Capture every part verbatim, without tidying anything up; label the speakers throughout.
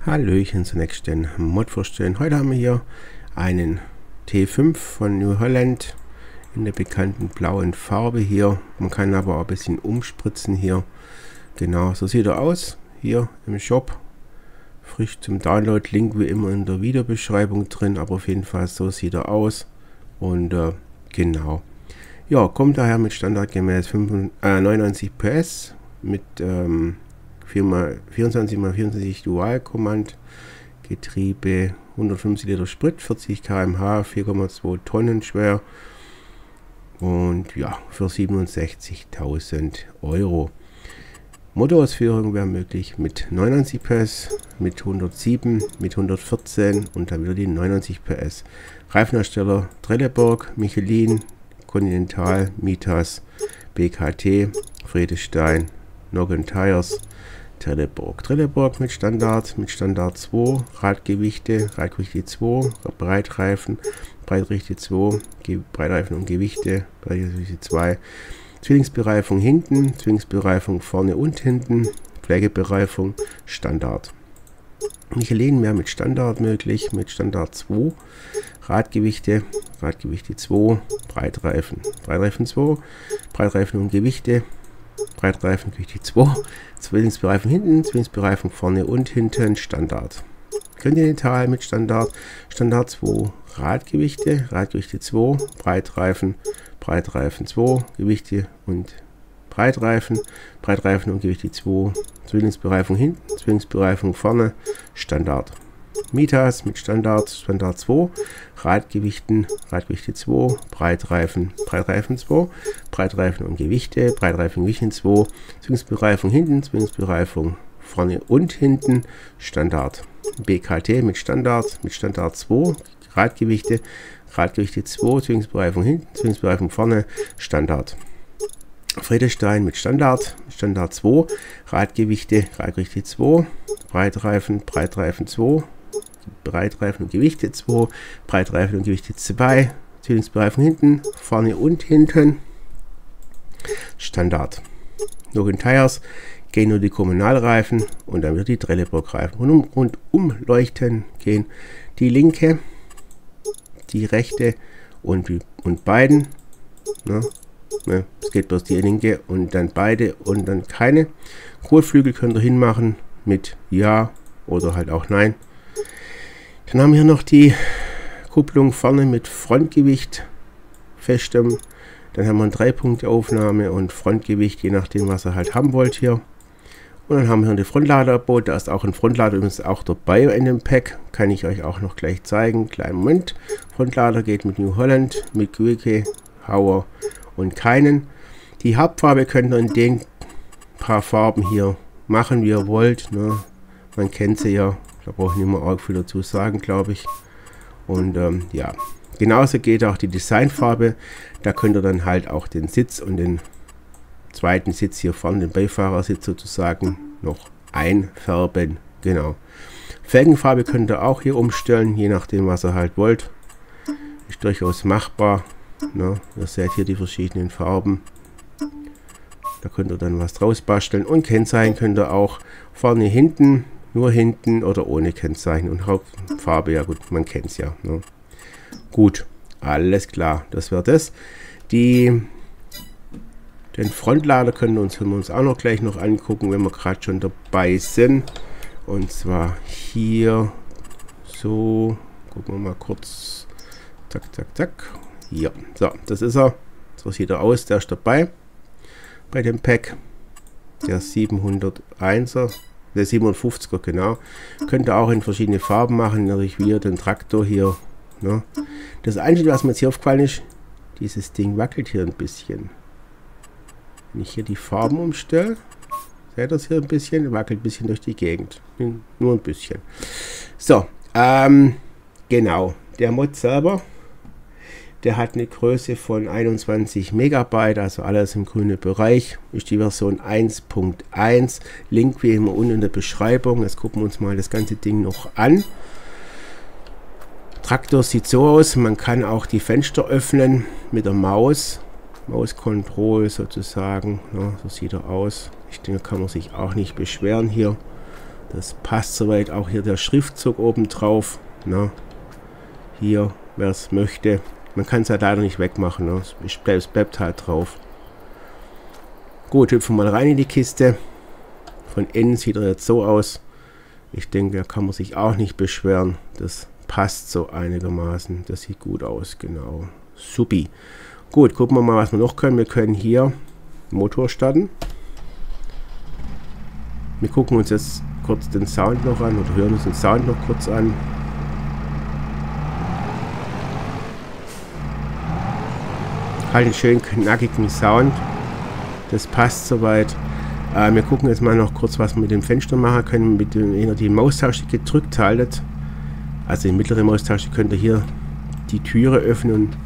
Speaker 1: Hallöchen zur nächsten Mod vorstellen. Heute haben wir hier einen T fünf von New Holland in der bekannten blauen Farbe hier. Man kann aber auch ein bisschen umspritzen hier. Genau, so sieht er aus. Hier im Shop. Frisch zum Download. Link wie immer in der Videobeschreibung drin. Aber auf jeden Fall so sieht er aus. Und äh, genau. Ja, kommt daher mit standardgemäß neunundneunzig P S. Mit ähm, vierundzwanzig mal vierundzwanzig Dual Command, Getriebe, hundertfünfzig Liter Sprit, vierzig Kilometer pro Stunde, vier Komma zwei Tonnen schwer und ja, für siebenundsechzigtausend Euro. Motorausführung wäre möglich mit neunundneunzig P S, mit hundertsieben, mit hundertvierzehn und dann wieder die neunundneunzig P S. Reifenhersteller Trelleborg, Michelin, Continental, Mitas, B K T, Vredestein, Noggin Tires, Trelleborg. Trelleborg mit Standard, mit Standard zwei, Radgewichte, Radgewichte zwei, Breitreifen, Breitgewichte zwei, Breitreifen und Gewichte, Breitgewichte zwei, Zwillingsbereifung hinten, Zwillingsbereifung vorne und hinten, Pflegebereifung, Standard. Michelin mehr mit Standard möglich, mit Standard zwei, Radgewichte, Radgewichte zwei, Breitreifen, Breitreifen zwei, Breitreifen und Gewichte, Breitreifen, Gewichte zwei, Zwillingsbereifung hinten, Zwillingsbereifung vorne und hinten, Standard. Continental mit Standard, Standard zwei, Radgewichte, Radgewichte zwei, Breitreifen, Breitreifen zwei, Gewichte und Breitreifen, Breitreifen und Gewichte zwei, Zwillingsbereifung hinten, Zwillingsbereifung vorne, Standard. Mitas mit Standard, Standard zwei, Radgewichten, Radgewichte zwei, Breitreifen, Breitreifen zwei, Breitreifen und Gewichte, Breitreifen, Gewichten zwei, Zwillingsbereifung hinten, Zwillingsbereifung vorne und hinten, Standard. B K T mit Standard, mit Standard zwei, Radgewichte, Radgewichte zwei, Zwillingsbereifung hinten, Zwillingsbereifung vorne, Standard. Vredestein mit Standard, Standard zwei, Radgewichte, Radgewichte zwei, Breitreifen, Breitreifen zwei, Breitreifen und Gewichte zwei, Breitreifen und Gewichte zwei, Zwillingsbereifung hinten, vorne und hinten, Standard. Noggin Tires, gehen nur die Kommunalreifen und dann wird die Trelleborg-Reifen. Rundum, rundum leuchten gehen die linke, die rechte und, die, und beiden. Ne? Ne, es geht bloß die linke und dann beide und dann keine. Kotflügel könnt ihr hinmachen mit Ja oder halt auch Nein. Dann haben wir hier noch die Kupplung vorne mit Frontgewicht festem. Dann haben wir eine drei Punkte Aufnahme und Frontgewicht, je nachdem was ihr halt haben wollt hier. Und dann haben wir hier eine Frontladerbot. Da ist auch ein Frontlader übrigens auch dabei in dem Pack. Kann ich euch auch noch gleich zeigen. Kleinen Moment. Frontlader geht mit New Holland, mit Quicke, Hauer und keinen. Die Hauptfarbe könnt ihr in den paar Farben hier machen, wie ihr wollt. Ne? Man kennt sie ja. Da brauche ich nicht mehr arg viel dazu sagen, glaube ich. Und ähm, ja, genauso geht auch die Designfarbe. Da könnt ihr dann halt auch den Sitz und den zweiten Sitz hier vorne, den Beifahrersitz sozusagen, noch einfärben. Genau. Felgenfarbe könnt ihr auch hier umstellen, je nachdem, was ihr halt wollt. Ist durchaus machbar. Ne? Ihr seht hier die verschiedenen Farben. Da könnt ihr dann was draus basteln. Und Kennzeichen könnt ihr auch vorne, hinten, nur hinten oder ohne Kennzeichen. Und Hauptfarbe, ja gut, man kennt es ja. Ne? Gut, alles klar, das wäre das. Die, den Frontlader können wir uns, können wir uns auch noch gleich noch angucken, wenn wir gerade schon dabei sind. Und zwar hier so, gucken wir mal kurz. Zack, zack, zack. Hier, so, das ist er. So sieht er aus, der ist dabei bei dem Pack. Der siebenhunderteiner, der siebenundfünfziger, genau. Könnt ihr auch in verschiedene Farben machen, natürlich wie den Traktor hier. Ne? Das Einzige, was mir jetzt hier aufgefallen ist, dieses Ding wackelt hier ein bisschen. Wenn ich hier die Farben umstelle, seht ihr das hier ein bisschen, wackelt ein bisschen durch die Gegend. Nur ein bisschen. So, ähm, genau, der Mod selber. Der hat eine Größe von einundzwanzig Megabyte, also alles im grünen Bereich. Ist die Version eins Punkt eins. Link wie immer unten in der Beschreibung. Jetzt gucken wir uns mal das ganze Ding noch an. Traktor sieht so aus. Man kann auch die Fenster öffnen mit der Maus. Maus Control sozusagen. Ja, so sieht er aus. Ich denke, kann man sich auch nicht beschweren hier. Das passt soweit. Auch hier der Schriftzug oben drauf. Na, hier, wer es möchte. Man kann es halt leider nicht wegmachen. Ne? Es bleibt, bleibt halt drauf. Gut, hüpfen wir mal rein in die Kiste. Von innen sieht er jetzt so aus. Ich denke, da kann man sich auch nicht beschweren. Das passt so einigermaßen. Das sieht gut aus, genau. Supi. Gut, gucken wir mal, was wir noch können. Wir können hier Motor starten. Wir gucken uns jetzt kurz den Sound noch an oder hören uns den Sound noch kurz an. Halt einen schönen knackigen Sound. Das passt soweit. Äh, wir gucken jetzt mal noch kurz, was wir mit dem Fenster machen können. Mit dem, wenn ihr die Maustaste gedrückt haltet, also die mittlere Maustaste, könnt ihr hier die Türe öffnen und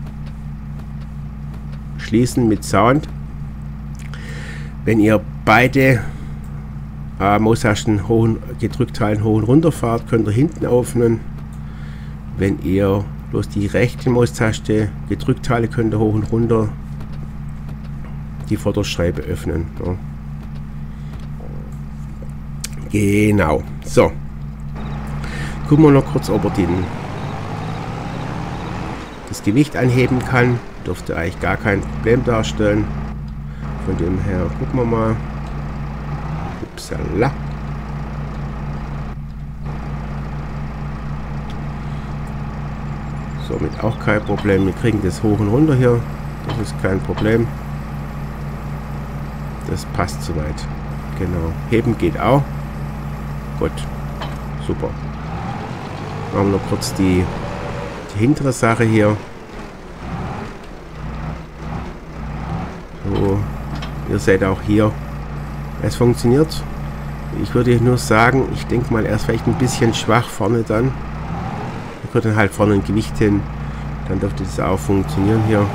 Speaker 1: schließen mit Sound. Wenn ihr beide äh, Maustasten hoch und, gedrückt halten, hoch und runter fahrt, könnt ihr hinten öffnen. Wenn ihr bloß die rechte Maustaste gedrückt haltet, könnt ihr hoch und runter die Vorderscheibe öffnen. Ja. Genau. So. Gucken wir noch kurz, ob er den, das Gewicht anheben kann. Dürfte eigentlich gar kein Problem darstellen. Von dem her gucken wir mal. Upsala. Somit auch kein Problem. Wir kriegen das hoch und runter hier. Das ist kein Problem. Das passt soweit. Genau. Heben geht auch. Gut. Super. Machen wir noch kurz die, die hintere Sache hier. So. Ihr seht auch hier, es funktioniert. Ich würde nur sagen, ich denke mal, er ist vielleicht ein bisschen schwach vorne dann. Da kommt dann halt vorne ein Gewicht hin. Dann dürfte das auch funktionieren hier.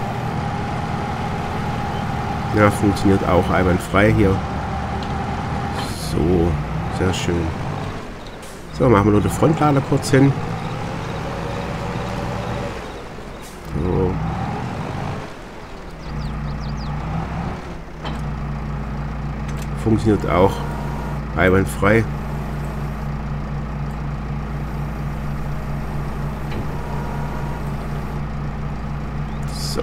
Speaker 1: Ja, funktioniert auch einwandfrei hier. So, sehr schön. So, machen wir nur den Frontlader kurz hin. So. Funktioniert auch einwandfrei. So.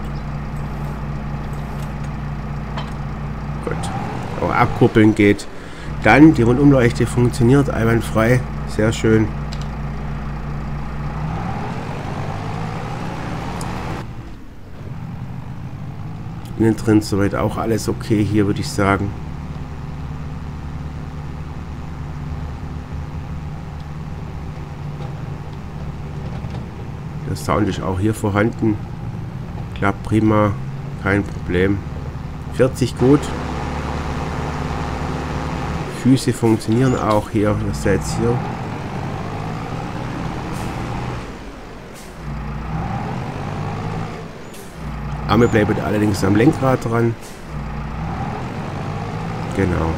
Speaker 1: Gut. Auch abkuppeln geht. Dann die Rundumleuchte funktioniert einwandfrei. Sehr schön. Innen drin soweit auch alles okay hier, würde ich sagen. Der Sound ist auch hier vorhanden. Klappt prima, kein Problem. Fährt sich gut. Füße funktionieren auch hier, ihr seht es hier. Arme bleiben allerdings am Lenkrad dran. Genau.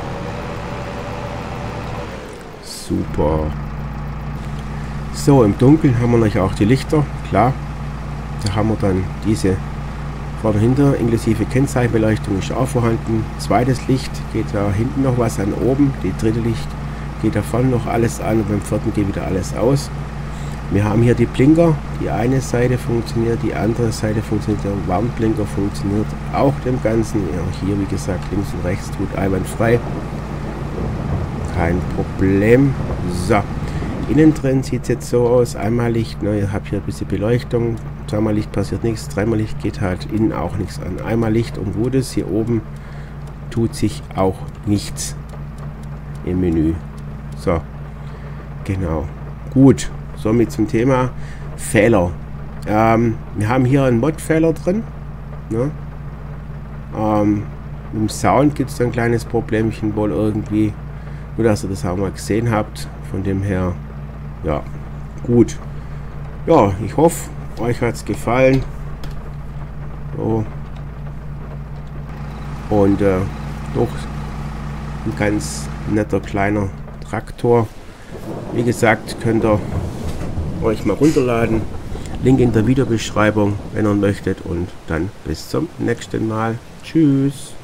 Speaker 1: Super. So, im Dunkeln haben wir noch auch die Lichter, klar. Da haben wir dann diese vorne hinter, inklusive Kennzeichenbeleuchtung ist auch vorhanden. Zweites Licht geht da hinten noch was an, oben. Die dritte Licht geht da vorne noch alles an und beim vierten geht wieder alles aus. Wir haben hier die Blinker, die eine Seite funktioniert, die andere Seite funktioniert, der Warnblinker funktioniert auch dem Ganzen. Ja, hier wie gesagt links und rechts tut einwandfrei. Kein Problem. So. Innen drin sieht es jetzt so aus, einmal Licht, ne, ihr habt hier ein bisschen Beleuchtung, zweimal Licht passiert nichts, dreimal Licht geht halt innen auch nichts an. Einmal Licht und gut ist, hier oben tut sich auch nichts im Menü. So, genau, gut, somit zum Thema Fehler. Ähm, wir haben hier einen Mod-Fehler drin, ne? ähm, mit dem Sound gibt es ein kleines Problemchen wohl irgendwie, nur dass ihr das auch mal gesehen habt, von dem her. Ja, gut. Ja, ich hoffe, euch hat es gefallen. So. Und äh, doch ein ganz netter kleiner Traktor. Wie gesagt, könnt ihr euch mal runterladen. Link in der Videobeschreibung, wenn ihr möchtet. Und dann bis zum nächsten Mal. Tschüss.